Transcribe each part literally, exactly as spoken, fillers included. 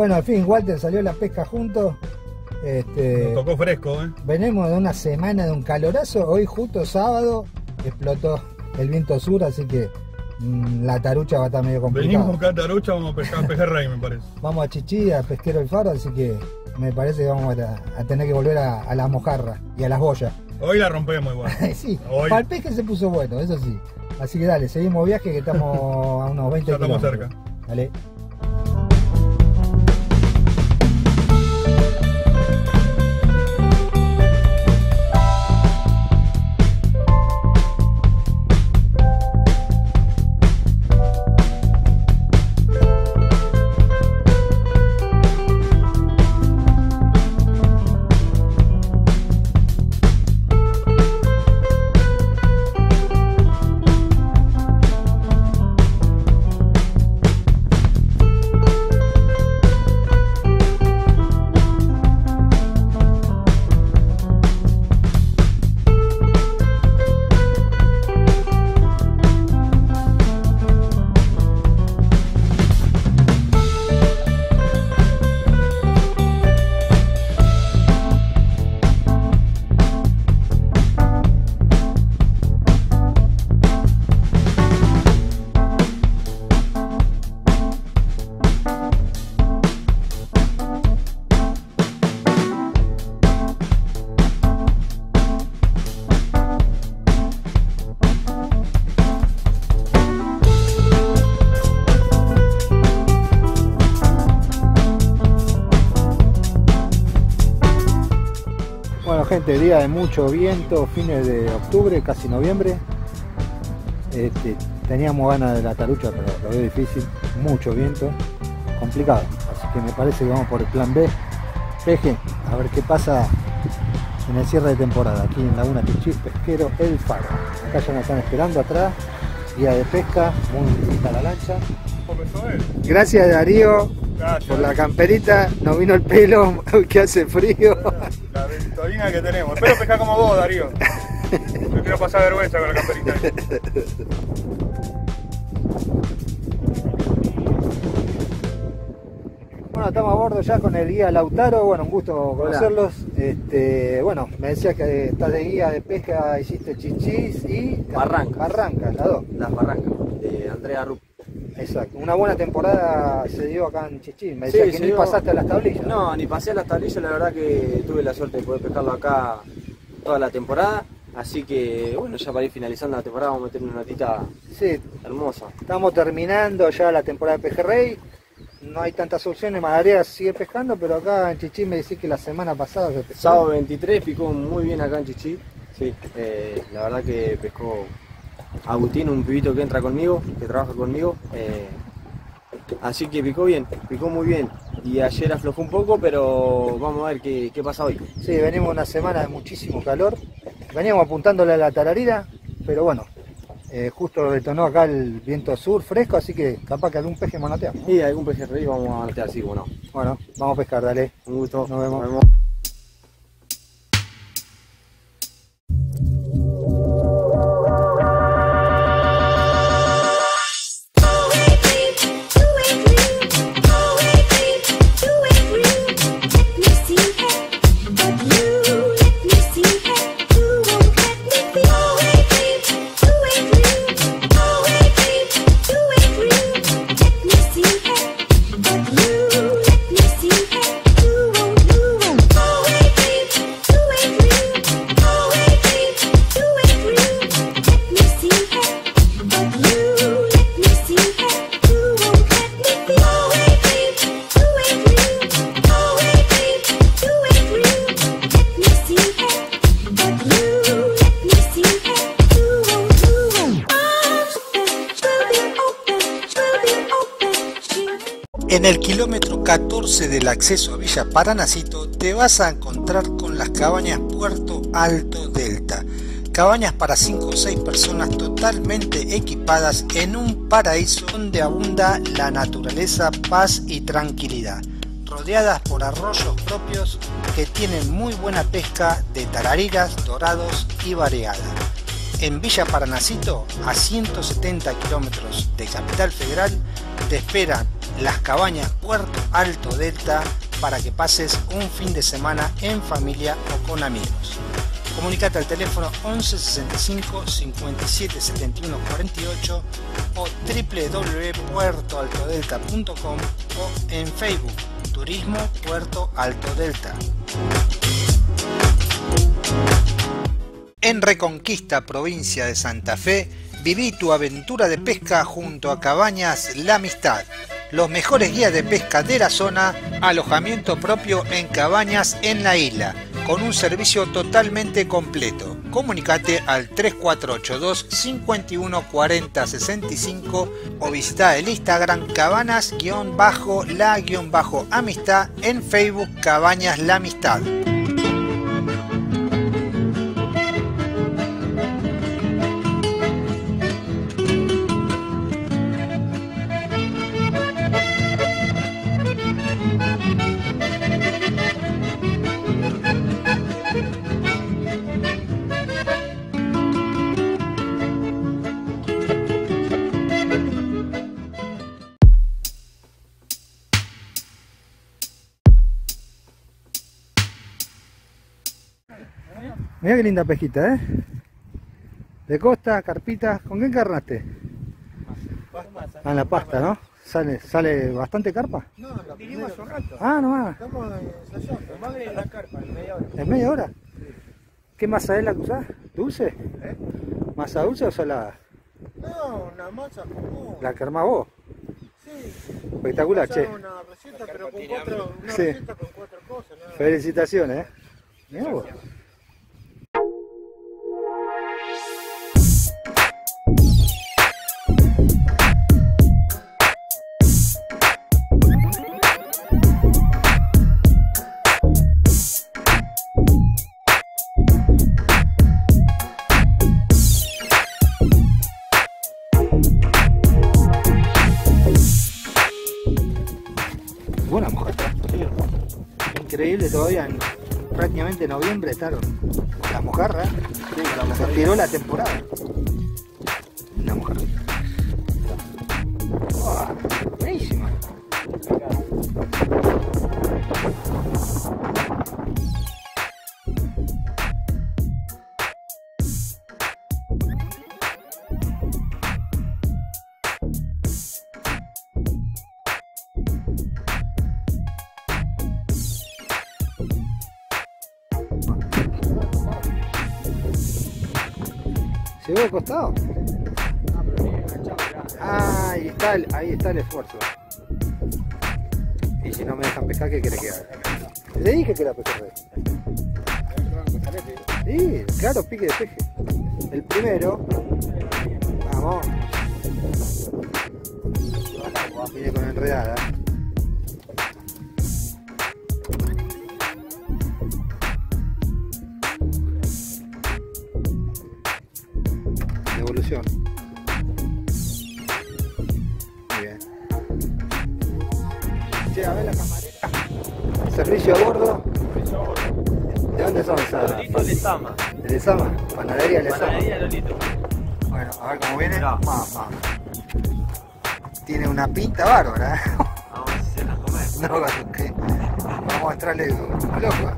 Bueno, al fin, Walter, salió la pesca juntos. Este, Nos tocó fresco, ¿eh? Venimos de una semana de un calorazo. Hoy, justo sábado, explotó el viento sur, así que mmm, la tarucha va a estar medio complicada. Venimos a buscar tarucha, vamos a pescar pejerrey, me parece. Vamos a Chichí, a Pesquero El Faro, así que me parece que vamos a, a tener que volver a, a la mojarra y a las boyas. Hoy la rompemos igual. Sí, Hoy. para el pesque se puso bueno, eso sí. Así que dale, seguimos viaje que estamos a unos veinte Ya estamos kilómetros. cerca. Dale. Bueno, gente, día de mucho viento, fines de octubre, casi noviembre. Este, teníamos ganas de la tarucha, pero lo veo difícil. Mucho viento, complicado. Así que me parece que vamos por el plan B. Peje, a ver qué pasa en el cierre de temporada, aquí en Laguna Chichí, Pesquero El Faro. Acá ya nos están esperando atrás, guía de pesca, muy bonita la lancha. Gracias, Darío. Gracias. Por la camperita, nos vino el pelo, que hace frío. La victorina que tenemos. Espero pescar como vos, Darío. No quiero pasar vergüenza con la camperita. Bueno, estamos a bordo ya con el guía Lautaro. Bueno, un gusto conocerlos. Este, bueno, me decías que estás de guía de pesca, hiciste Chichís y Barrancas. Barrancas, las dos. Las Barrancas, de Andrea Rupp. Exacto. Una buena temporada se dio acá en Chichí. Me Sí, decías que se ni dio- pasaste a las tablillas. No, ni pasé a las tablillas, la verdad que tuve la suerte de poder pescarlo acá toda la temporada. Así que, bueno, ya para ir finalizando la temporada vamos a meter una notita Sí, hermosa. estamos terminando ya la temporada de pejerrey. No hay tantas opciones, Madariaga sigue pescando, pero acá en Chichí me decís que la semana pasada se pescó. Sábado veintitrés picó muy bien acá en Chichí. Sí, eh, la verdad que pescó Agustín, un pibito que entra conmigo, que trabaja conmigo. eh, así que picó bien, picó muy bien. Y ayer aflojó un poco, pero vamos a ver qué, qué pasa hoy. Sí, venimos una semana de muchísimo calor. Veníamos apuntándole a la tararira, pero bueno, eh, justo detonó acá el viento sur fresco, así que capaz que algún peje manoteamos. Y algún pejerrey vamos a meter así, bueno. Bueno, vamos a pescar, dale. Un gusto. Nos vemos. Nos vemos. En el kilómetro catorce del acceso a Villa Paranacito te vas a encontrar con las cabañas Puerto Alto Delta. Cabañas para cinco o seis personas totalmente equipadas en un paraíso donde abunda la naturaleza, paz y tranquilidad. Rodeadas por arroyos propios que tienen muy buena pesca de tarariras, dorados y variada. En Villa Paranacito, a ciento setenta kilómetros de Capital Federal, te esperan las cabañas Puerto Alto Delta para que pases un fin de semana en familia o con amigos. Comunicate al teléfono once sesenta y cinco cincuenta y siete setenta y uno cuarenta y ocho o doble u doble u doble u punto puerto alto delta punto com o en Facebook Turismo Puerto Alto Delta. En Reconquista, provincia de Santa Fe, viví tu aventura de pesca junto a Cabañas La Amistad. Los mejores guías de pesca de la zona, alojamiento propio en cabañas en la isla, con un servicio totalmente completo. Comunicate al tres cuatro ocho dos, cinco uno cuatro cero sesenta y cinco o visita el Instagram cabanas-la-amistad, en Facebook Cabañas La Amistad. Mirá qué linda pesquita, ¿eh? De costa, carpita. ¿Con qué encarnaste? Ah, en la pasta, ¿no? ¿Sale, sale bastante carpa? No, la vinimos hace un rato. Ah, nomás. Estamos ensayando, más de la carpa, en media hora. ¿En media hora? ¿Qué masa es la que usás? ¿Dulce? ¿Eh? ¿Masa dulce o salada? No, una masa común. ¿La que armás vos? Sí. Espectacular, che. Una receta, pero con cuatro, una Sí. receta con cuatro cosas. ¿No? Felicitaciones, ¿eh? Mirá vos. Buena mojarra. Increíble, todavía en prácticamente noviembre estaron con la mojarra. Sí, la Se mojarra. estiró la temporada. La mojarra. Oh, buenísima. ¿Se ve al costado? Ah, ahí está el, ahí está el esfuerzo. Y si no me dejan pescar, ¿qué quiere que haga? Le dije que era pejerrey. Sí, claro, pique de peje. El primero. Vamos. Viene con enredada. Devolución. Muy bien. Che, a ver la camarera. Servicio a bordo. ¿De dónde son esas? Lolito Lezama. ¿De Lezama? Panadería Lezama. Panadería Lolito. Bueno, a ver cómo viene. Mirá. Mamá. Tiene una pinta bárbara, ¿eh? Vamos a hacerla comer. No, ¿qué? Vamos a mostrarle como loco.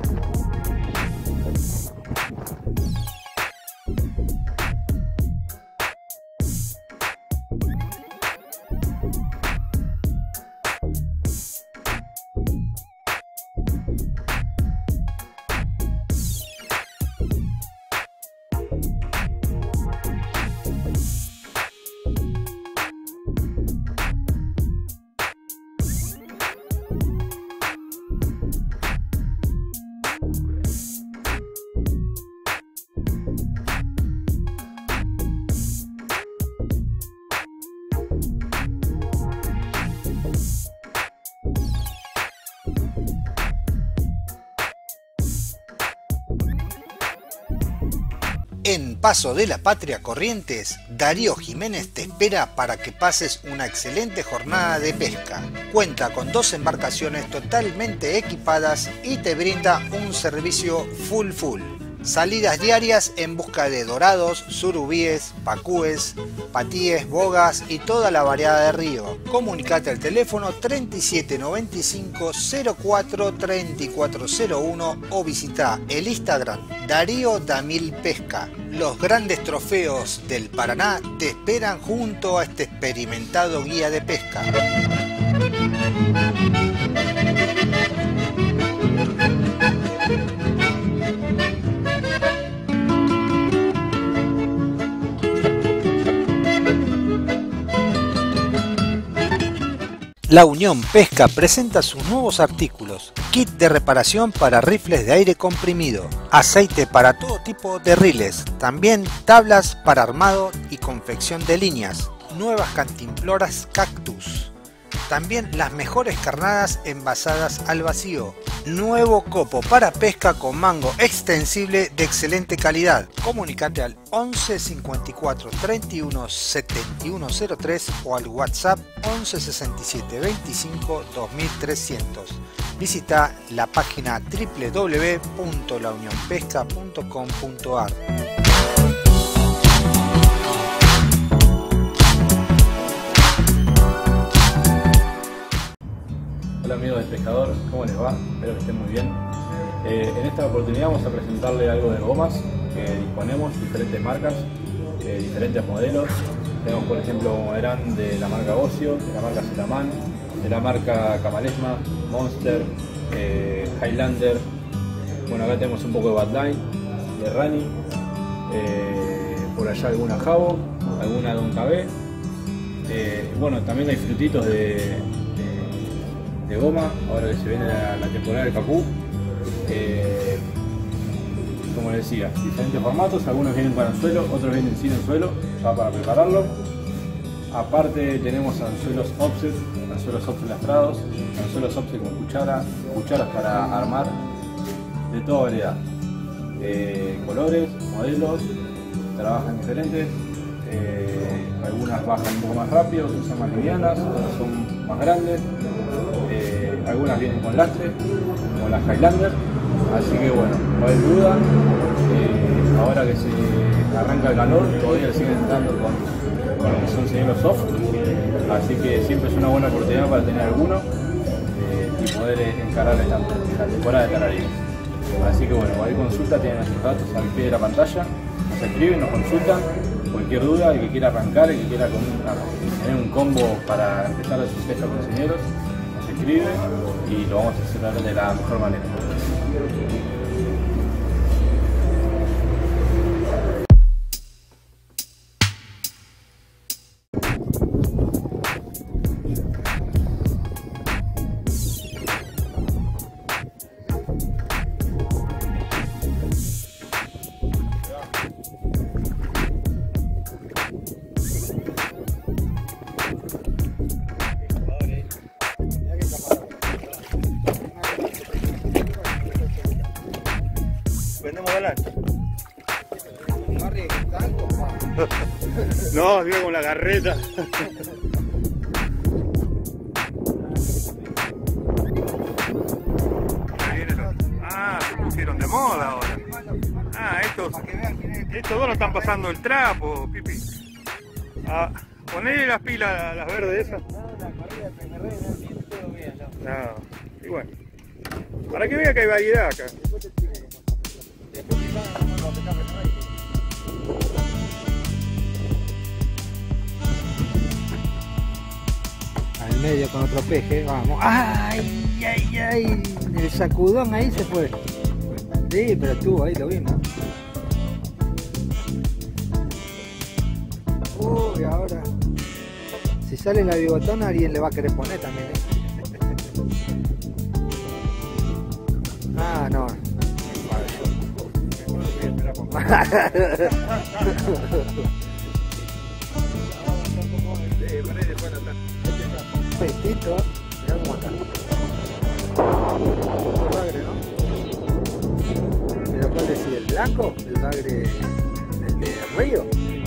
En Paso de la Patria Corrientes, Darío Jiménez te espera para que pases una excelente jornada de pesca. Cuenta con dos embarcaciones totalmente equipadas y te brinda un servicio full full. Salidas diarias en busca de dorados, surubíes, pacúes, patíes, bogas y toda la variedad de río. Comunicate al teléfono treinta y siete noventa y cinco cero cuatro treinta y cuatro cero uno o visita el Instagram Darío Damil Pesca. Los grandes trofeos del Paraná te esperan junto a este experimentado guía de pesca. La Unión Pesca presenta sus nuevos artículos: kit de reparación para rifles de aire comprimido, aceite para todo tipo de riles, también tablas para armado y confección de líneas, nuevas cantimploras Cactus, también las mejores carnadas envasadas al vacío, nuevo copo para pesca con mango extensible de excelente calidad. Comunicate al once cincuenta y cuatro treinta y uno setenta y uno cero tres o al WhatsApp once sesenta y siete veinticinco dos mil trescientos. Visita la página doble u doble u doble u punto la unión pesca punto com punto a r. Hola amigos del pescador, ¿cómo les va? Espero que estén muy bien. Eh, en esta oportunidad vamos a presentarle algo de gomas que disponemos, diferentes marcas, eh, diferentes modelos. Tenemos por ejemplo, como verán, de la marca Ocio, de la marca Zetaman, de la marca Camalesma, Monster, eh, Highlander. Bueno, acá tenemos un poco de Badline, de Rani, eh, por allá alguna Jabo, alguna Don K B. Eh, bueno, también hay frutitos de de goma, ahora que se viene la, la temporada del pacú. Eh, como les decía, diferentes formatos, algunos vienen con anzuelo, otros vienen sin anzuelo, ya para prepararlo. Aparte tenemos anzuelos offset, anzuelos offset lastrados, anzuelos offset con cuchara, cucharas para armar, de toda variedad. Eh, colores, modelos, trabajan diferentes, eh, algunas bajan un poco más rápido, otras son más livianas, otras son más grandes. Eh, algunas vienen con lastre, como las Highlander, así que bueno, no hay duda. Eh, ahora que se arranca el calor, todavía siguen entrando con, con lo que son señuelos soft, así que siempre es una buena oportunidad para tener alguno eh, y poder encarar esta, esta temporada de canario. Así que bueno, cualquier consulta tienen nuestros datos al pie de la pantalla, nos escriben, nos consultan, cualquier duda, el que quiera arrancar, el que quiera con una, tener un combo para empezar a su pesca con señuelos, escribe y lo vamos a hacer de la mejor manera. Vendemos la lancha. No, digo con la garreta. Ah, se pusieron de moda ahora. Ah, estos, estos dos no están pasando el trapo, Pipi. Ah, ponele las pilas, las verdes esas. No, y bueno. Para que vea que hay variedad acá. Al medio con otro peje, vamos. ¡Ay, ay, ay! El sacudón ahí se fue. Sí, pero estuvo ahí, lo vimos. Uy, ahora. Si sale la bigotona, alguien le va a querer poner también, ¿eh? Ah, no. Petito, mirá cómo está. El bagre, ¿no? ¿Pero cuál es el blanco? ¿El bagre el de río?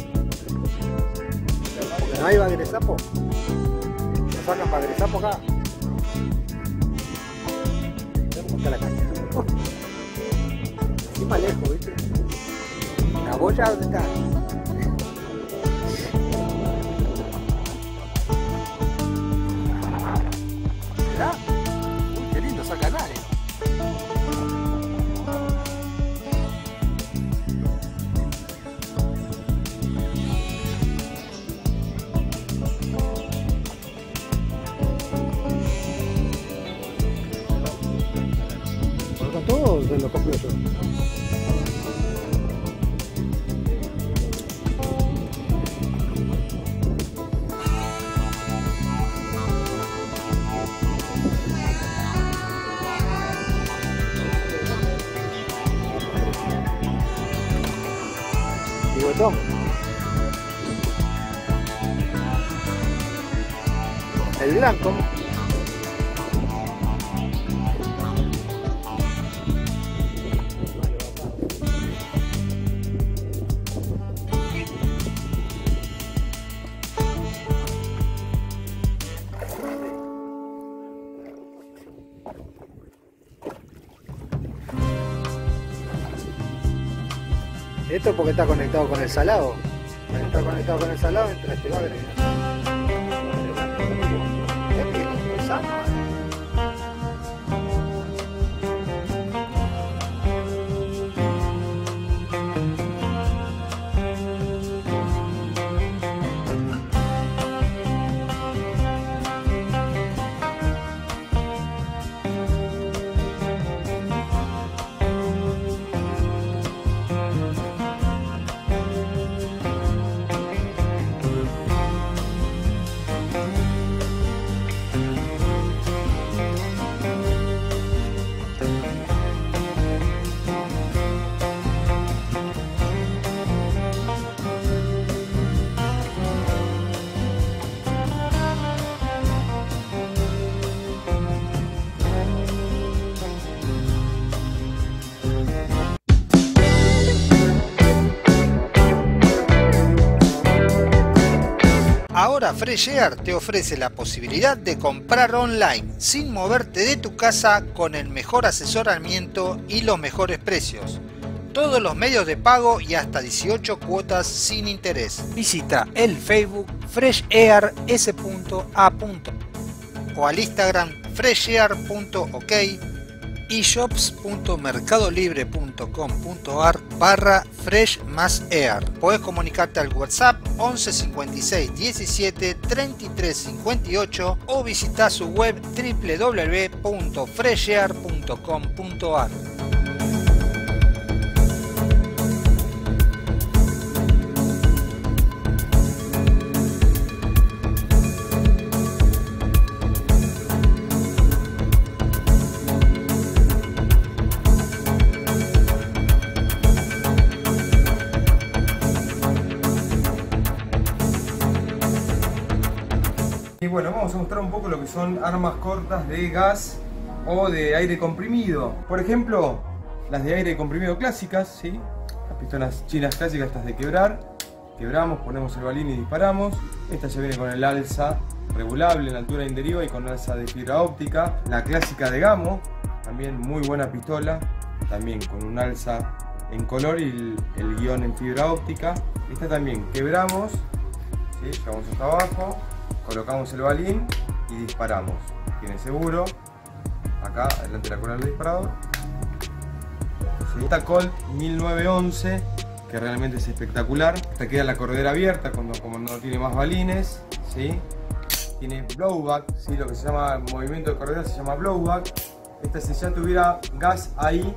¿No hay bagre sapo? ¿No sacan bagre sapo acá? Mirá cómo está la caña. encima lejos, ¿viste? La boya, ¿dónde está? ¿Verdad? Qué lindo saca canales. ¿Por con todo o se lo compro yo? Bigotón. El blanco. Esto porque está conectado con el salado. Está conectado con el salado, entra este bagre. Ahora Fresh Air te ofrece la posibilidad de comprar online sin moverte de tu casa con el mejor asesoramiento y los mejores precios. Todos los medios de pago y hasta dieciocho cuotas sin interés. Visita el Facebook fresh air s punto a o al Instagram fresh air punto ok y shops punto mercadolibre punto com punto ar barra fresh más air. Podés comunicarte al WhatsApp once cincuenta y seis diecisiete treinta y tres cincuenta y ocho o visita su web w w w punto fresh air punto com punto ar. Y bueno, vamos a mostrar un poco lo que son armas cortas de gas o de aire comprimido. Por ejemplo, las de aire comprimido clásicas, ¿sí? Las pistolas chinas clásicas, estas de quebrar. Quebramos, ponemos el balín y disparamos. Esta ya viene con el alza regulable en altura y deriva y con alza de fibra óptica. La clásica de Gamo, también muy buena pistola, también con un alza en color y el, el guión en fibra óptica. Esta también quebramos, ¿sí? Llevamos hasta abajo. Colocamos el balín y disparamos. Tiene seguro. Acá, adelante la cola del disparador. ¿Sí? Esta Colt mil novecientos once, que realmente es espectacular. Esta queda la corredera abierta cuando como no tiene más balines. ¿Sí? Tiene blowback, ¿sí? Lo que se llama movimiento de corredera se llama blowback. Esta, si ya tuviera gas ahí,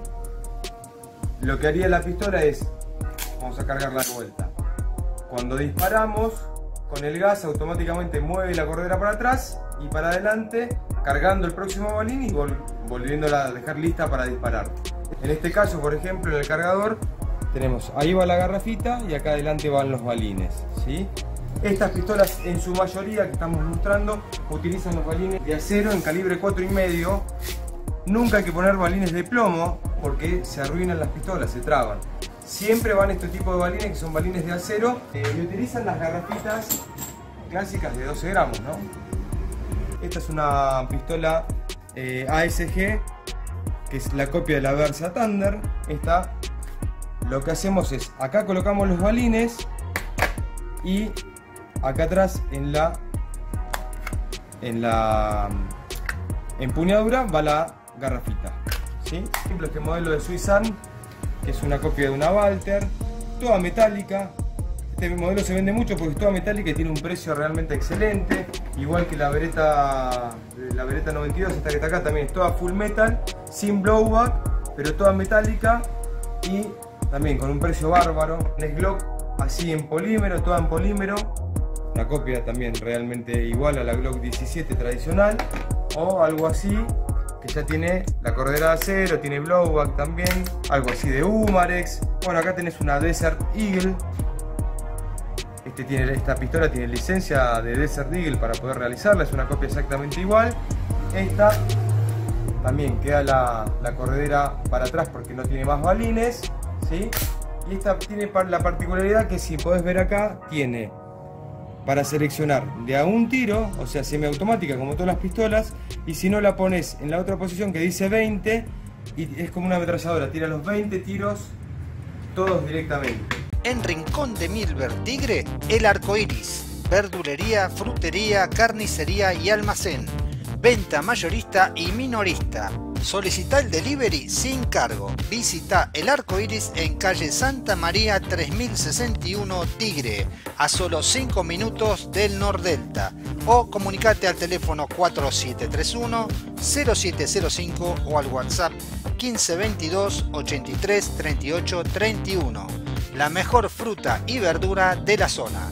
lo que haría la pistola es, vamos a cargarla de vuelta. Cuando disparamos con el gas automáticamente mueve la corredera para atrás y para adelante, cargando el próximo balín y vol volviéndola a dejar lista para disparar. En este caso, por ejemplo, en el cargador tenemos, ahí va la garrafita y acá adelante van los balines, ¿sí? Estas pistolas en su mayoría que estamos mostrando utilizan los balines de acero en calibre cuatro y medio. Nunca hay que poner balines de plomo porque se arruinan las pistolas, se traban. Siempre van este tipo de balines que son balines de acero eh, y utilizan las garrafitas clásicas de doce gramos, ¿no? Esta es una pistola eh, A S G, que es la copia de la Versa Thunder. Esta lo que hacemos es, acá colocamos los balines y acá atrás en la en la empuñadura va la garrafita, ¿sí? Por ejemplo, este modelo de Swiss Arm, que es una copia de una Walter, toda metálica. Este modelo se vende mucho porque es toda metálica y tiene un precio realmente excelente, igual que la Beretta, la Beretta noventa y dos, esta que está acá también es toda full metal, sin blowback, pero toda metálica y también con un precio bárbaro. Es Glock así en polímero, toda en polímero, una copia también realmente igual a la Glock diecisiete tradicional o algo así, que ya tiene la corredera de acero, tiene blowback también, algo así de Umarex. Bueno, acá tenés una Desert Eagle. Este tiene, esta pistola tiene licencia de Desert Eagle para poder realizarla, es una copia exactamente igual. Esta también queda la, la corredera para atrás porque no tiene más balines, ¿sí? Y esta tiene la particularidad que, si podés ver acá, tiene para seleccionar de a un tiro, o sea semiautomática como todas las pistolas, y si no la pones en la otra posición que dice veinte, y es como una ametralladora, tira los veinte tiros todos directamente. En Rincón de Milver Tigre, El Arco Iris, verdulería, frutería, carnicería y almacén, venta mayorista y minorista. Solicita el delivery sin cargo. Visita El Arco Iris en calle Santa María tres mil sesenta y uno Tigre, a solo cinco minutos del Nordelta, o comunicate al teléfono cuatro siete tres uno cero siete cero cinco o al WhatsApp quince veintidós ochenta y tres treinta y ocho treinta y uno. La mejor fruta y verdura de la zona.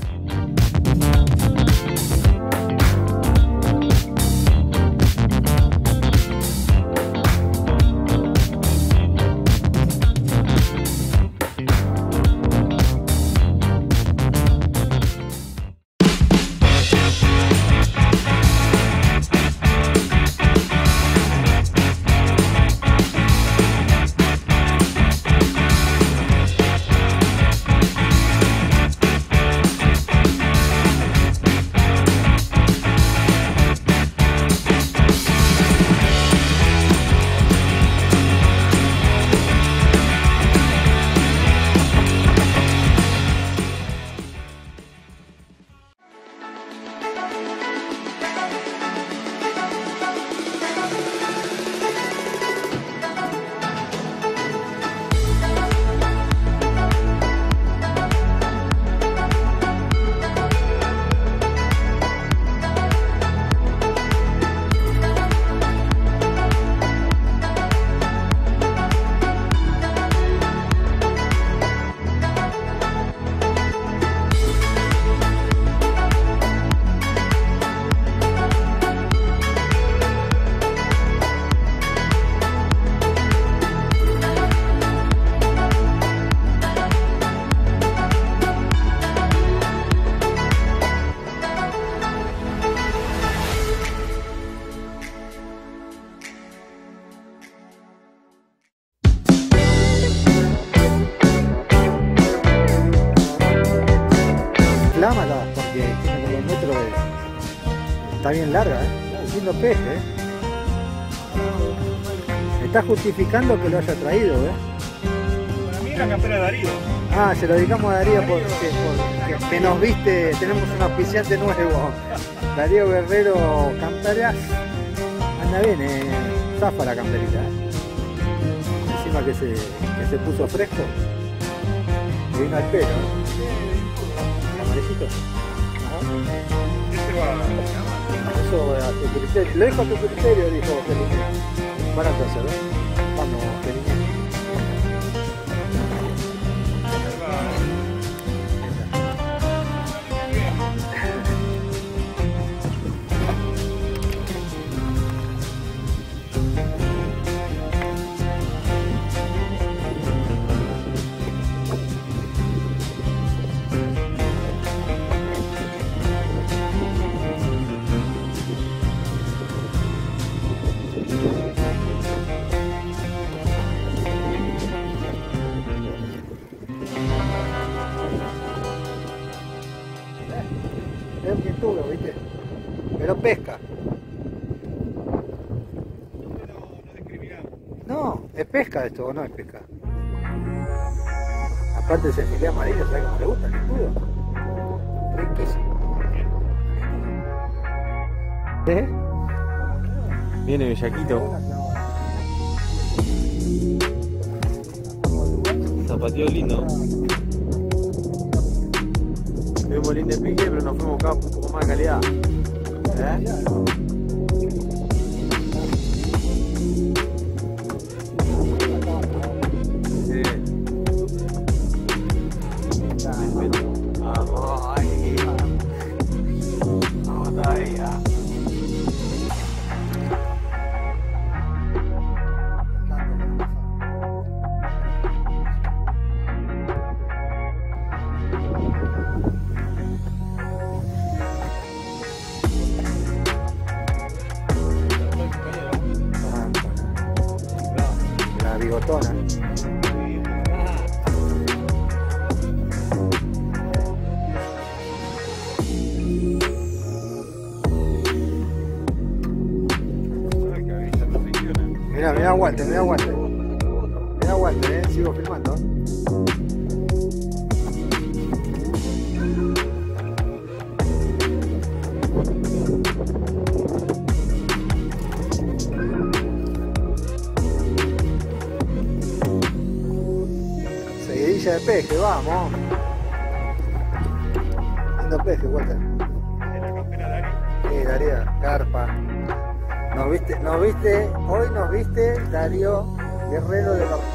Reclámala, porque tiene los metros de... está bien larga, ¿eh? Es lindo peje, ¿eh? Está justificando que lo haya traído, ¿eh? Para mí la campera de Darío. Ah, se lo dedicamos a Darío porque, porque que nos viste, tenemos un auspiciante nuevo. Darío Guerrero Camperas. Anda bien, eh, zafa la camperita, ¿eh? Encima que se, que se puso fresco. Y vino al pelo, ¿eh? Amarillitos. Ese va. Eso a tu criterio. Lo dejo a tu criterio, dijo Felipe. Barato hacer, ¿eh? Vamos, Felipe. Es un pintura, ¿viste? Pero pesca. No, es pesca esto, ¿o no es pesca? Aparte ese filé amarillo, ¿sabes cómo le gusta el escudo? Riquísimo. ¿Eh? Viene bellaquito. Zapateo lindo. Tuvimos lindo pique, pero nos fuimos acá un poco más de calidad. ¿Eh? Sí. Vamos ahí. Vamos todavía. La bigotona. Mira, mira Walter, mira Walter. Mira Walter, eh, sigo filmando. Seguidilla de peje, vamos. Lindo peje, Walter. Sí, Darío, carpa. Nos viste, nos viste, hoy nos viste Darío Guerrero de la...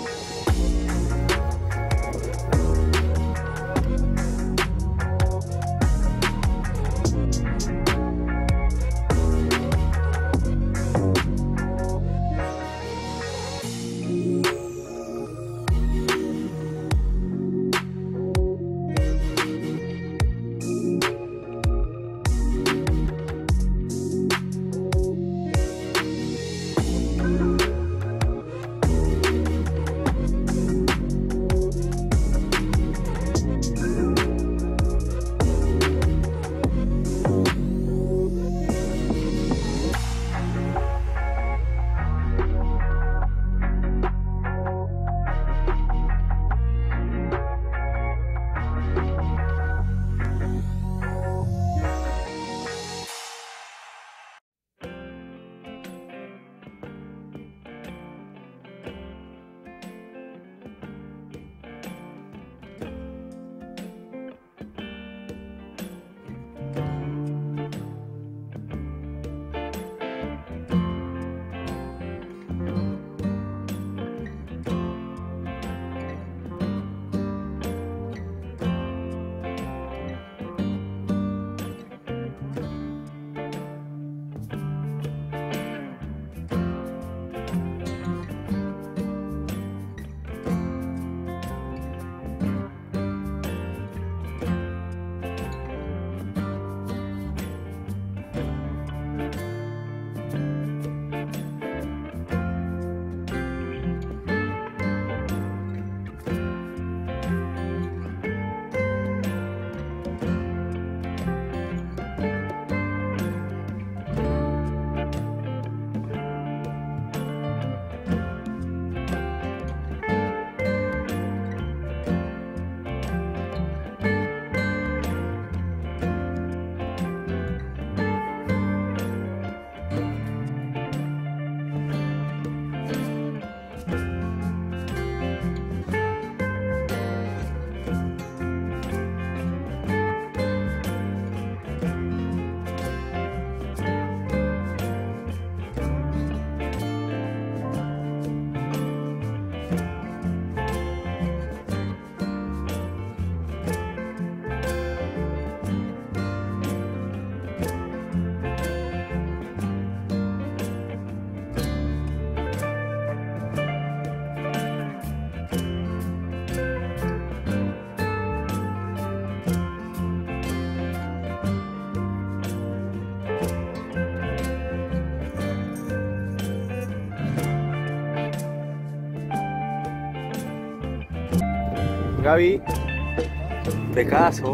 Gaby, pescadazo,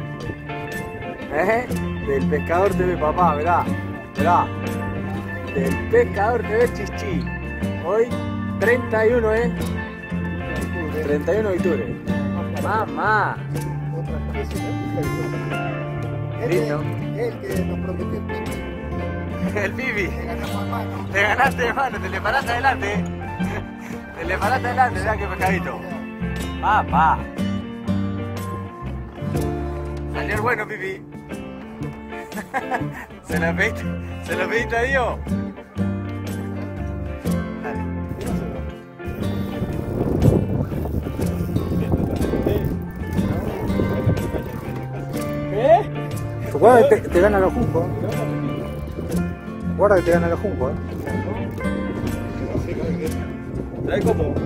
¿eh? Del pescador T V, papá, mirá, mirá, del pescador T V Chichi, hoy treinta y uno, ¿eh? treinta y uno de octubre. Mamá. Otra especie de Listo. el que nos prometió el pipi. El pipi. Le ganamos a mano. Te ganaste de mano, te le paraste adelante. Te le paraste adelante, mirá qué pescadito. Papá. Salió el bueno, pipi. Se lo pediste, se lo pediste a Dios. ¿Qué? Guarda que te, te gana los juncos. Guarda que te gana los juncos. ¿Eh? ¿Sabes cómo?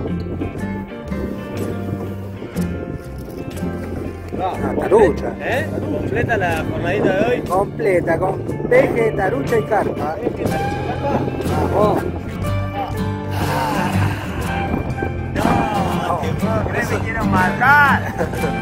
Una tarucha. ¿Eh? ¿Completa la jornadita de hoy? Completa, con peje, tarucha y carpa. Vamos. No, te puedo creer, me quiero matar.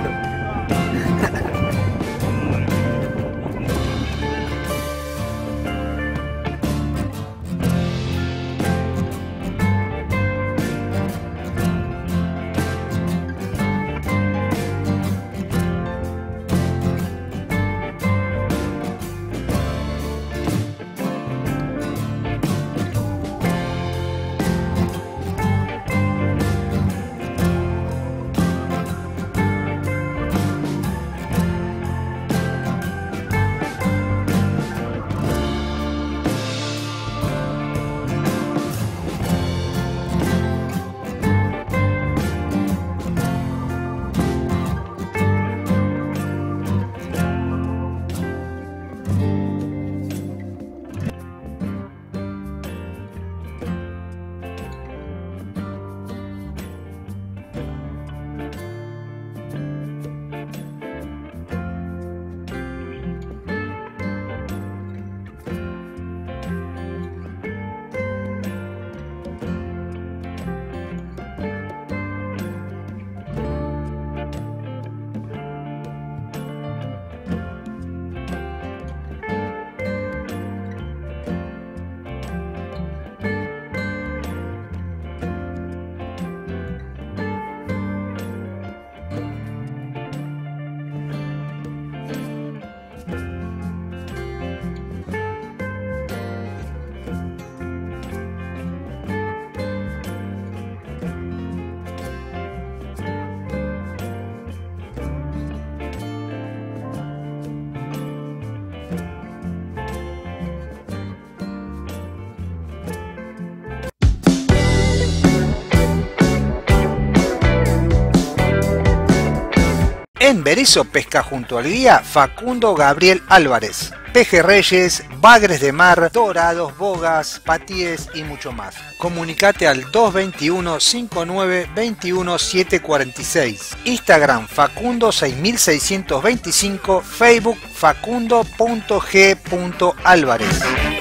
En Berisso pesca junto al guía Facundo Gabriel Álvarez. Pejerreyes, bagres de mar, dorados, bogas, patíes y mucho más. Comunicate al dos veintiuno, cincuenta y nueve, veintiuno, setecientos cuarenta y seis. Instagram Facundo seis mil seiscientos veinticinco. Facebook facundo punto g punto álvarez.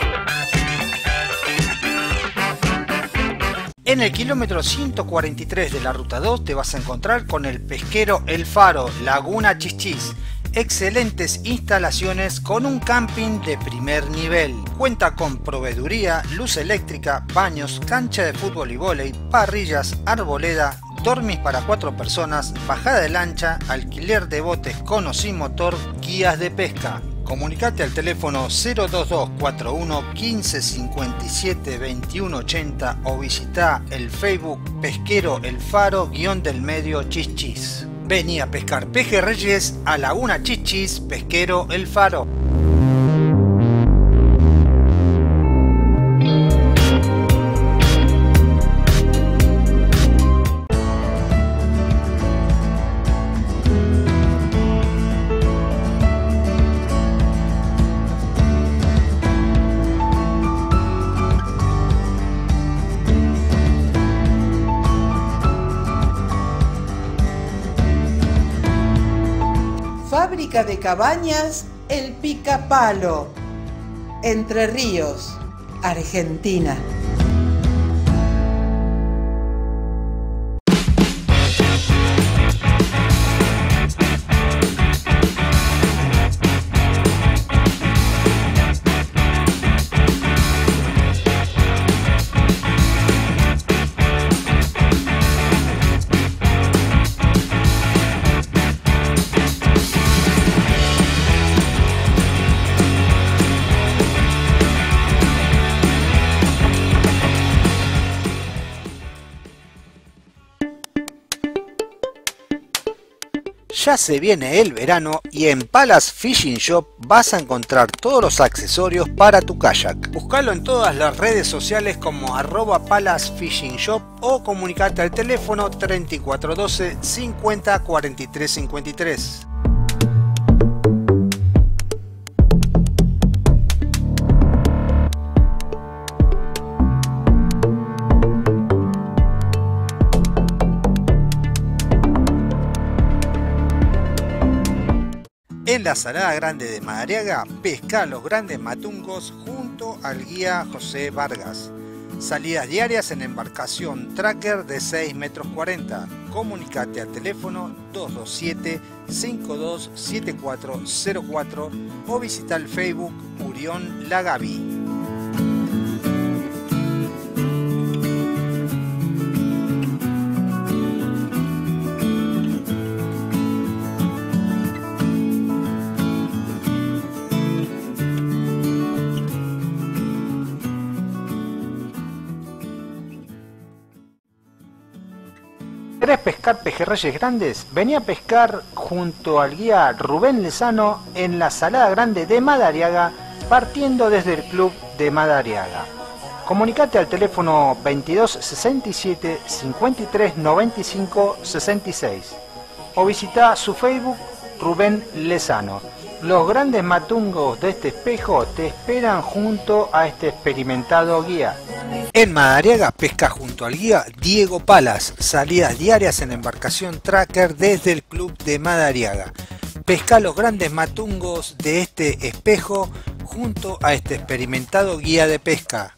En el kilómetro ciento cuarenta y tres de la ruta dos te vas a encontrar con el pesquero El Faro, Laguna Chichis. Excelentes instalaciones con un camping de primer nivel. Cuenta con proveeduría, luz eléctrica, baños, cancha de fútbol y vóley, parrillas, arboleda, dormis para cuatro personas, bajada de lancha, alquiler de botes con o sin motor, guías de pesca. Comunicate al teléfono cero dos dos cuatro uno, quince, cincuenta y siete, veintiuno, ochenta o visita el Facebook Pesquero El Faro guión del medio Chichis. Vení a pescar pejerreyes a Laguna Chichis, Pesquero El Faro. Fábrica de cabañas El Picapalo, Entre Ríos, Argentina. Ya se viene el verano y en Palace Fishing Shop vas a encontrar todos los accesorios para tu kayak. Búscalo en todas las redes sociales como arroba Palace Fishing Shop o comunicate al teléfono treinta y cuatro doce cincuenta cuarenta y tres cincuenta y tres. En la Salada Grande de Madariaga, pesca los grandes matungos junto al guía José Vargas. Salidas diarias en embarcación tracker de seis metros cuarenta. Comunicate al teléfono dos dos siete cinco dos siete cuatro cero cuatro o visita el Facebook Murión La Gaby. ¿Querés pescar pejerreyes grandes? Vení a pescar junto al guía Rubén Lezano en la Salada Grande de Madariaga, partiendo desde el club de Madariaga. Comunicate al teléfono veintidós sesenta y siete cincuenta y tres noventa y cinco sesenta y seis o visita su Facebook Rubén Lezano. Los grandes matungos de este espejo te esperan junto a este experimentado guía. En Madariaga pesca junto al guía Diego Palas, salidas diarias en embarcación tracker desde el club de Madariaga. Pesca los grandes matungos de este espejo junto a este experimentado guía de pesca.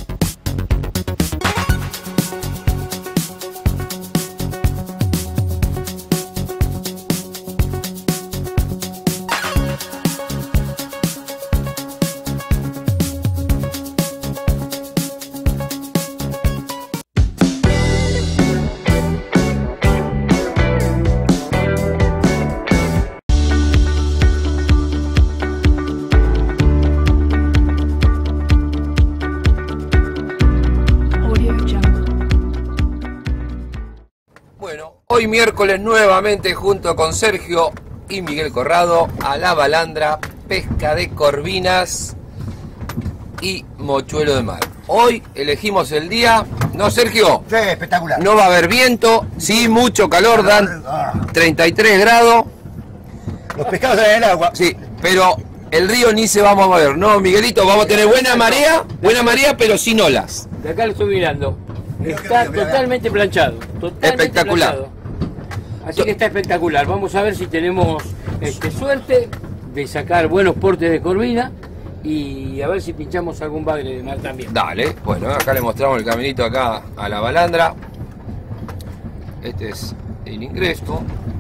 Hoy miércoles nuevamente junto con Sergio y Miguel Corrado a la balandra, pesca de corvinas y mochuelo de mar. Hoy elegimos el día, ¿no, Sergio? Sí, espectacular. No va a haber viento, sí, mucho calor, dan treinta y tres grados. Los pescados en el agua. Sí, pero el río ni se va a mover, ¿no, Miguelito? Vamos a tener buena marea, buena marea, pero sin olas. De acá lo estoy mirando. Está totalmente planchado. Totalmente espectacular. Planchado. Así que está espectacular. Vamos a ver si tenemos este, suerte de sacar buenos portes de corvina y a ver si pinchamos algún bagre de mar también. Dale, bueno, acá le mostramos el caminito acá a la balandra. Este es el ingreso.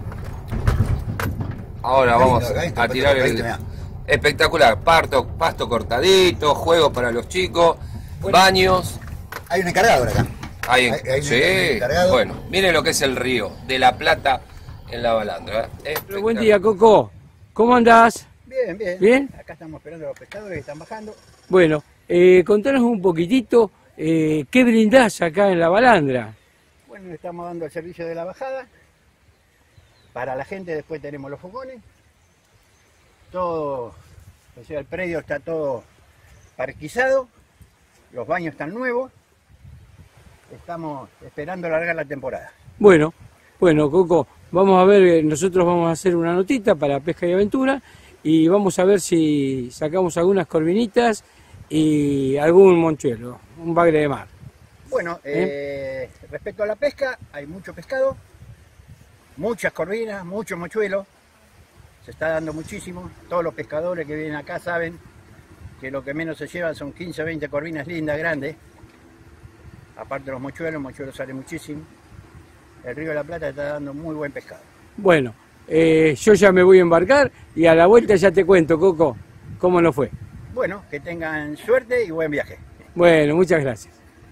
Ahora vamos a tirar el... Espectacular, pasto, pasto cortadito, juegos para los chicos, baños. Hay un encargado acá. Hay, hay, hay sí, bueno, miren lo que es el río de la Plata en la balandra. Pero buen día, Coco. ¿Cómo andás? Bien, bien. ¿Bien? Acá estamos esperando a los pescadores que están bajando. Bueno, eh, contanos un poquitito eh, qué brindás acá en la balandra. Bueno, estamos dando el servicio de la bajada. Para la gente después tenemos los fogones. Todo, o sea, el predio está todo parquizado. Los baños están nuevos. Estamos esperando largar la temporada. Bueno, bueno, Coco, vamos a ver, nosotros vamos a hacer una notita para Pesca y Aventura y vamos a ver si sacamos algunas corvinitas y algún monchuelo, un bagre de mar. Bueno, ¿Eh? Eh, respecto a la pesca, hay mucho pescado, muchas corvinas, mucho mochuelo, se está dando muchísimo. Todos los pescadores que vienen acá saben que lo que menos se llevan son quince o veinte corvinas lindas, grandes. Aparte de los mochuelos, el mochuelo sale muchísimo. El río de la Plata está dando muy buen pescado. Bueno, eh, yo ya me voy a embarcar y a la vuelta ya te cuento, Coco, cómo nos fue. Bueno, que tengan suerte y buen viaje. Bueno, muchas gracias.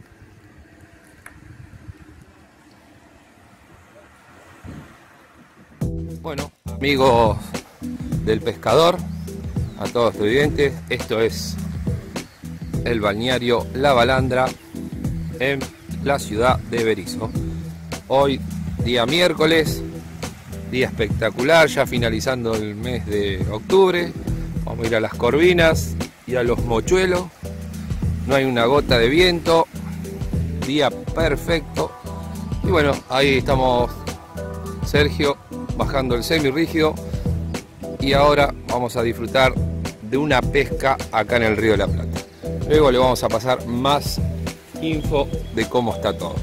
Bueno, amigos del pescador, a todos los televidentes, esto es el balneario La Balandra en la ciudad de Berisso. Hoy, día miércoles, Día espectacular, ya finalizando el mes de octubre. Vamos a ir a las corvinas y a los mochuelos. No hay una gota de viento. Día perfecto. Y bueno, ahí estamos Sergio bajando el semirrígido. Y ahora vamos a disfrutar de una pesca acá en el Río de la Plata. Luego le vamos a pasar más info de cómo está todo.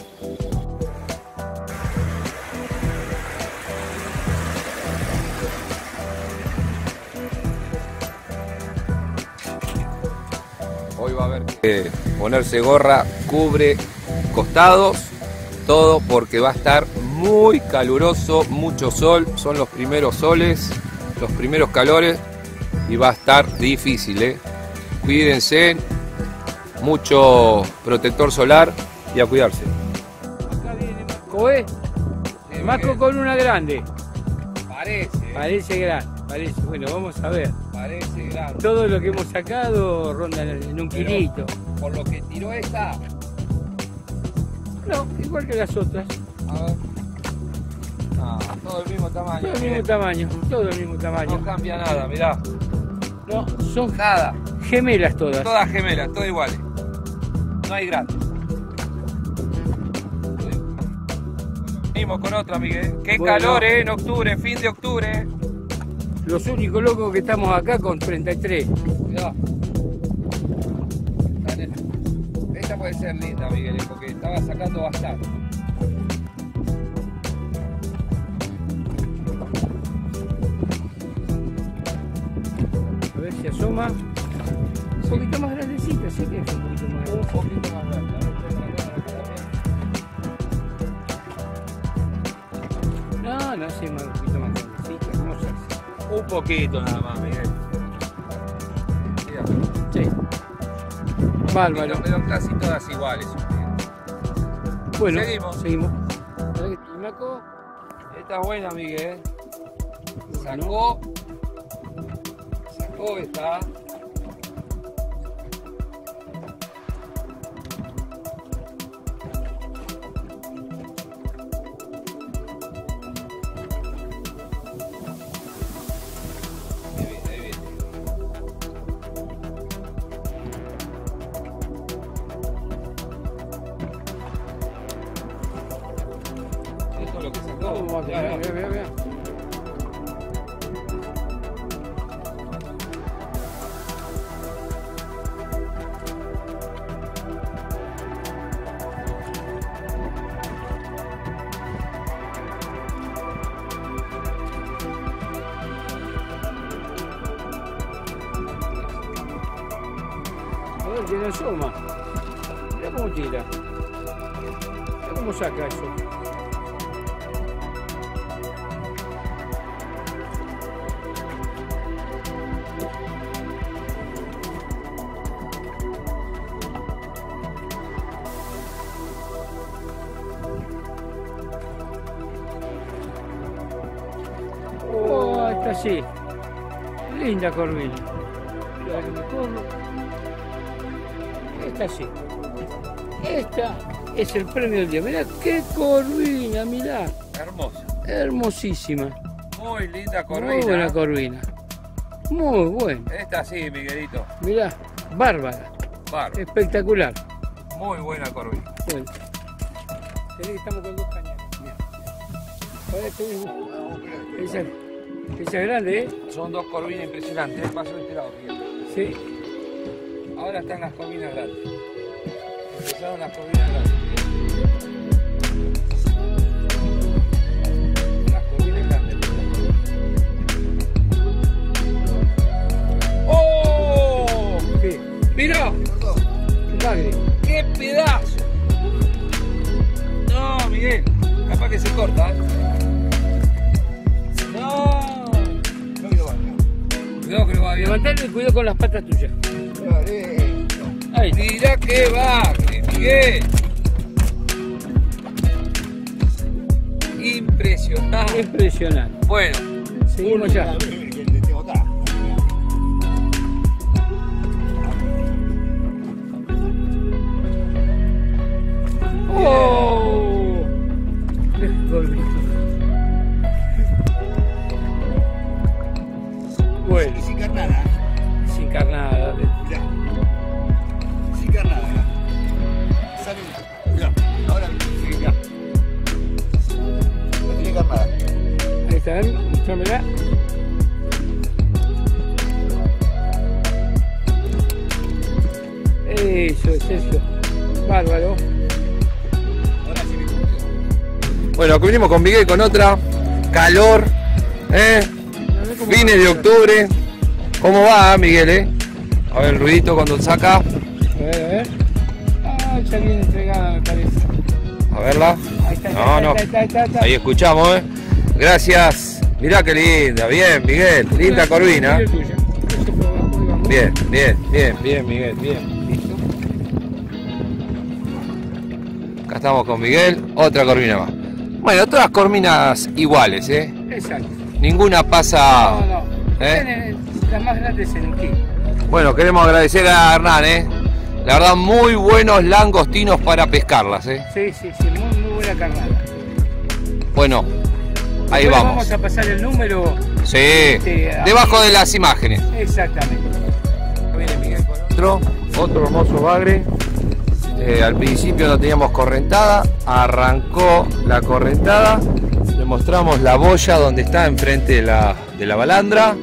Hoy va a haber que ponerse gorra, cubre costados, todo porque va a estar muy caluroso, mucho sol, son los primeros soles, los primeros calores y va a estar difícil, ¿eh? Cuídense, mucho protector solar y a cuidarse. Acá viene Marco, ¿eh? Sí, Marco con una grande. Parece. Parece grande, parece. Bueno, vamos a ver. Parece grande. Todo lo que hemos sacado ronda en un Pero, kilito. por lo que tiró esta. No, igual que las otras. A ver. Ah, todo el mismo tamaño. Todo el mismo tamaño, todo el mismo tamaño. No cambia nada, mirá. No, son nada. Gemelas todas. Todas gemelas, todas iguales. No hay grandes. Venimos con otra, Miguel. Qué bueno. Calor, ¿eh? En octubre, fin de octubre. Los únicos locos que estamos acá con treinta y tres. Cuidado. Esta puede ser linda, Miguel, porque estaba sacando bastante. A ver si asoma. Un poquito más grandecita, sí que es un poquito más grande. Un poquito más grande. No, no, sí, un poquito más grandecita, hermosas. Un poquito nada más, Miguel. Sí. Bárbaro. Pero, pero casi todas iguales. Bueno, seguimos. Seguimos. ¿Y Maco? Esta es buena, Miguel. Sacó. Sacó esta. Vea, vea, vea, vea. A ver, tiene asoma. Mira cómo tira. Mira cómo saca eso. Sí, linda corvina. Esta sí. Esta es el premio del día. Mirá qué corvina, mirá. Hermosa. Hermosísima. Muy linda corvina. Muy buena corvina. Muy buena. Esta sí, Miguelito. Mirá, bárbara. Bárbara. Espectacular. Muy buena corvina. Bueno. Estamos con dos cañas. Ahora esa, esa es grande, ¿eh? Son dos corvinas impresionantes. Pasó de este lado, Miguel. Sí. Ahora están las corvinas grandes. Empezaron las corvinas grandes. Las corvinas grandes. ¡Oh! ¿Qué? ¡Mirá! Un bagre. ¡Qué pedazo! No, Miguel. Capaz que se corta, ¿eh? No. No que lo va. Cuidado que lo va bien. Levantale y cuidado con las patas tuyas. Ahí. Mirá que va, Miguel. Impresionante. Impresionante. Bueno, seguimos ya. ¡Oh! está, a ver, mostrámela. Eso, Sergio. Bárbaro. Bueno, aquí venimos con Miguel con otra. Calor, ¿eh? Fines de octubre. ¿Cómo va, Miguel, eh? A ver el ruidito cuando saca. A ver, a ver. Ah, ya viene entregada, me parece. A verla. Ahí está, No, ahí no. está, ahí está, ahí está. Ahí escuchamos, eh. Gracias. Mirá qué linda. Bien, Miguel. Linda corvina. Bien, bien, bien, bien, Miguel. Bien. Listo. Acá estamos con Miguel. Otra corvina más. Bueno, todas corvinas iguales, eh. Exacto. Ninguna pasa. No, no. ¿Eh? Están las más grandes en un kilo. Bueno, queremos agradecer a Hernán, eh. La verdad, muy buenos langostinos para pescarlas, eh. Sí, sí, sí, muy, muy buena carnada. Bueno, ahí Después vamos. Vamos a pasar el número. Sí, este, debajo aquí. de las imágenes. Exactamente. Viene Miguel con otro, otro hermoso bagre. Eh, al principio no teníamos correntada, arrancó la correntada. Le mostramos la boya donde está enfrente de la, de la balandra.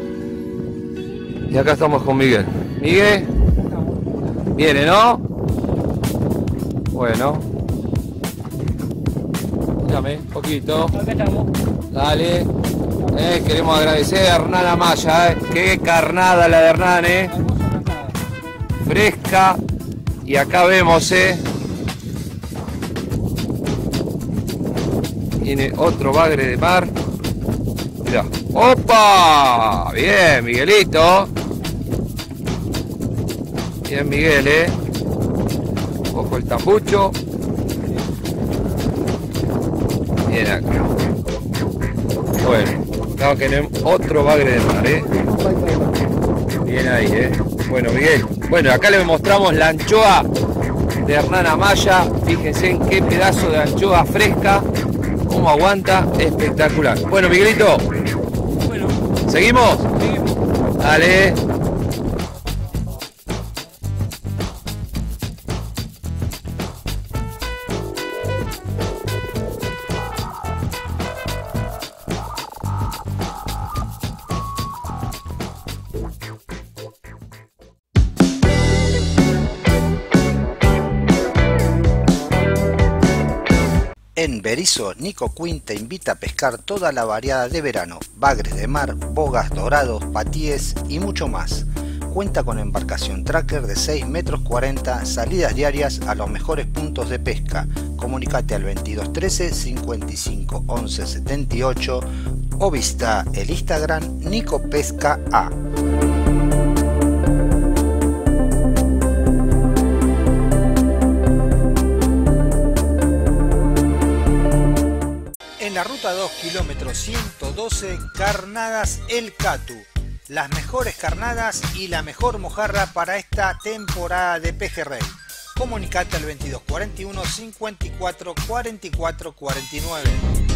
Y acá estamos con Miguel. Miguel, viene, ¿no? Bueno. Dame, poquito. Acá estamos. Dale. Eh, queremos agradecer a Hernán Amaya. Eh. Qué carnada la de Hernán, eh. Fresca. Y acá vemos, eh. Viene otro bagre de mar. Mirá. ¡Opa! Bien, Miguelito. Bien, Miguel, eh. Ojo el tambucho. Bien acá. Bueno, acá tenemos otro bagre de mar, eh. Bien ahí, eh. Bueno, Miguel. Bueno, acá le mostramos la anchoa de Hernán Amaya. Fíjense en qué pedazo de anchoa fresca. Cómo aguanta. Espectacular. Bueno, Miguelito. Bueno. ¿Seguimos? Seguimos. Dale. En Berisso, Nico Quinn te invita a pescar toda la variedad de verano, bagres de mar, bogas, dorados, patíes y mucho más. Cuenta con embarcación tracker de seis metros cuarenta, salidas diarias a los mejores puntos de pesca. Comunicate al veintidós trece cincuenta y cinco once setenta y ocho o visita el Instagram Nico Pesca A. En la ruta dos, kilómetro ciento doce, Carnadas El Catu. Las mejores carnadas y la mejor mojarra para esta temporada de pejerrey. Comunicate al veintidós cuarenta y uno cincuenta y cuatro cuarenta y cuatro cuarenta y nueve.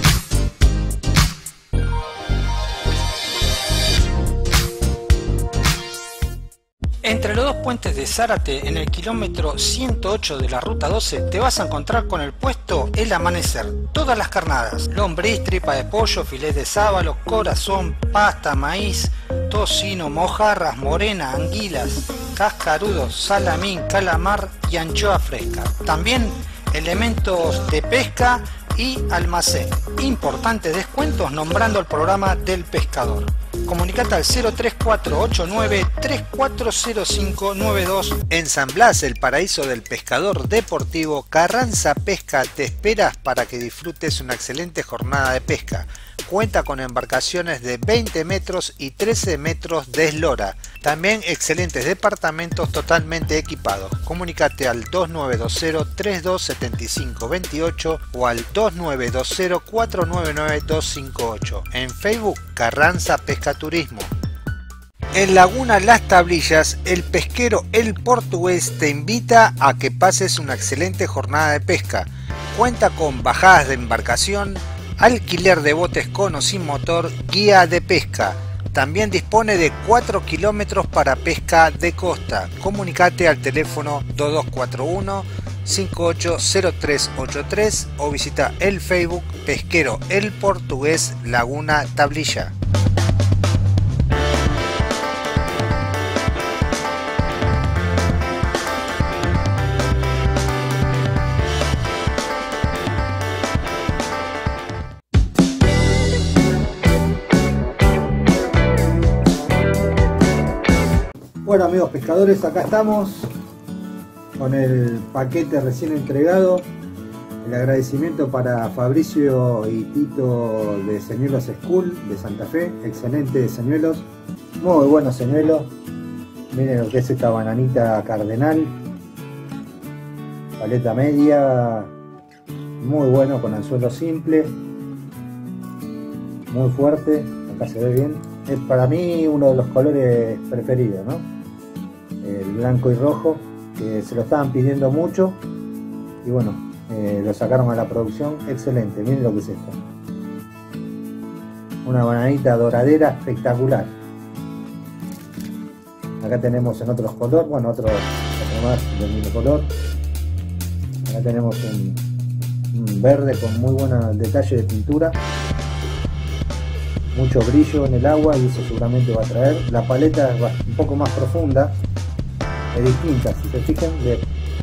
Entre los dos puentes de Zárate, en el kilómetro ciento ocho de la ruta doce, te vas a encontrar con el puesto El Amanecer. Todas las carnadas: lombriz, tripa de pollo, filete de sábalo, corazón, pasta, maíz, tocino, mojarras, morena, anguilas, cascarudos, salamín, calamar y anchoa fresca. También elementos de pesca y almacén. Importantes descuentos nombrando el programa del pescador. Comunicate al cero tres cuatro ocho nueve tres cuatro cero cinco nueve dos. En San Blas, el paraíso del pescador deportivo, Carranza Pesca te esperas para que disfrutes una excelente jornada de pesca. Cuenta con embarcaciones de veinte metros y trece metros de eslora. También excelentes departamentos totalmente equipados. Comunicate al dos nueve dos cero tres dos siete cinco dos ocho o al dos nueve dos cero cuatro nueve nueve dos cinco ocho. En Facebook, Carranza Pesca Turismo. En Laguna Las Tablillas, el pesquero El Portugués te invita a que pases una excelente jornada de pesca. Cuenta con bajadas de embarcación, alquiler de botes con o sin motor, guía de pesca. También dispone de cuatro kilómetros para pesca de costa. Comunicate al teléfono dos dos cuatro uno cinco ocho cero tres ocho tres o visita el Facebook Pesquero El Portugués Laguna Tablilla. Bueno amigos pescadores, acá estamos con el paquete recién entregado. El agradecimiento para Fabricio y Tito de Señuelos School de Santa Fe. Excelentes señuelos, muy buenos señuelos. Miren lo que es esta bananita cardenal, paleta media, muy bueno, con anzuelo simple, muy fuerte. Acá se ve bien. Es para mí uno de los colores preferidos, ¿no? El blanco y rojo, que se lo estaban pidiendo mucho y bueno, eh, lo sacaron a la producción. Excelente, miren lo que es esto, una bananita doradera espectacular. Acá tenemos en otros colores, bueno, otro, otro más del mismo color. Acá tenemos un, un verde con muy buen detalle de pintura, mucho brillo en el agua y eso seguramente va a traer. La paleta es un poco más profunda, es distinta, si se fijan, de,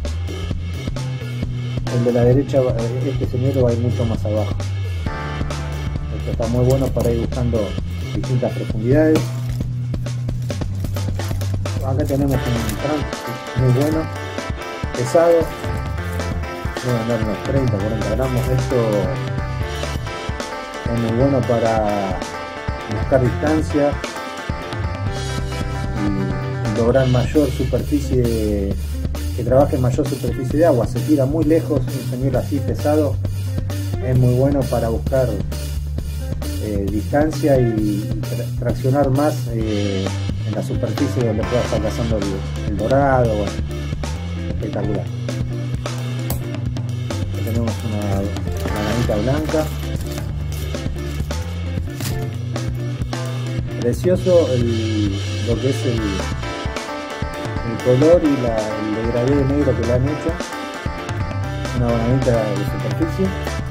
el de la derecha, este señuelo va a ir mucho más abajo. Esto está muy bueno para ir buscando distintas profundidades. Acá tenemos un trunk muy bueno, pesado, debe andar unos treinta a cuarenta gramos. Esto es muy bueno para buscar distancia y lograr mayor superficie, que trabaje en mayor superficie de agua. Se tira muy lejos, un señuelo así pesado es muy bueno para buscar eh, distancia y tra traccionar más eh, en la superficie donde pueda estar cazando el, el dorado. Bueno, espectacular. Aquí tenemos una bananita blanca. Precioso el, lo que es el, el color y la, el degradé negro que le han hecho. Una bananita de superficie.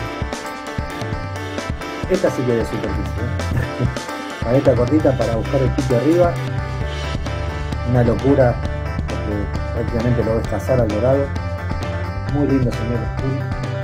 Esta sí que es de superficie, ¿eh? Bananita cortita para buscar el pico arriba. Una locura, porque prácticamente lo ves cazar al dorado. Muy lindo señor School.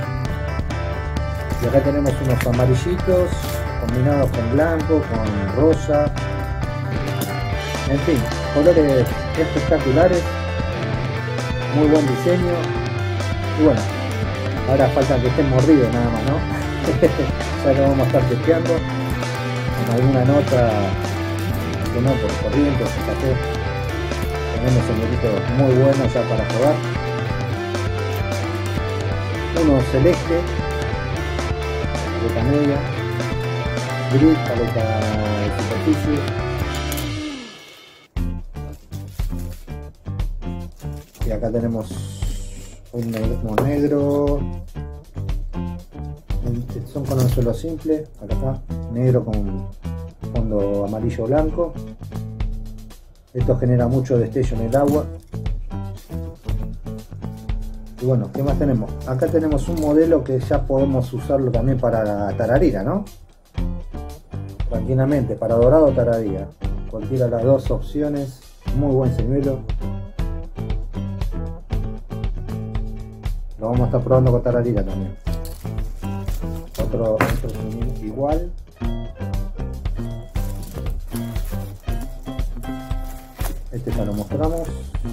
Y acá tenemos unos amarillitos combinados con blanco, con rosa, en fin, colores espectaculares, muy buen diseño. Y bueno, ahora falta que estén mordidos nada más, ¿no? Ya lo vamos a estar testeando con alguna nota que no por corriente, fíjate. Tenemos señoritos muy buenos ya para probar. Uno celeste, paleta media, gris, paleta de superficie. Y acá tenemos un negro, negro. Son con anzuelo simple. Acá está, negro con fondo amarillo blanco. Esto genera mucho destello en el agua. Y bueno, ¿qué más tenemos? Acá tenemos un modelo que ya podemos usarlo también para la tararira, ¿no? Tranquilamente, para dorado o tararira. Cualquiera de las dos opciones. Muy buen señuelo. Lo vamos a estar probando con tararira también. Otro, otro señuelo igual. Este ya lo mostramos.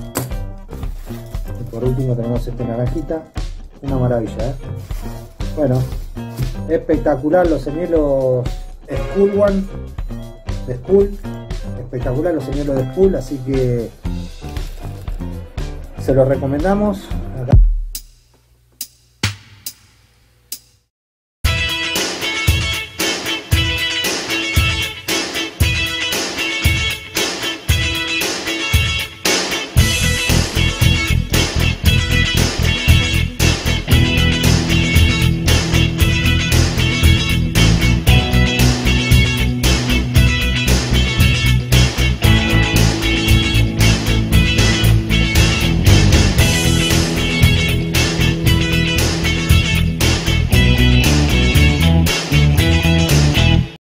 Y por último tenemos este naranjita. Una maravilla, ¿eh? Bueno, espectacular los señuelos School One de School. Espectacular los señuelos de School, así que se los recomendamos.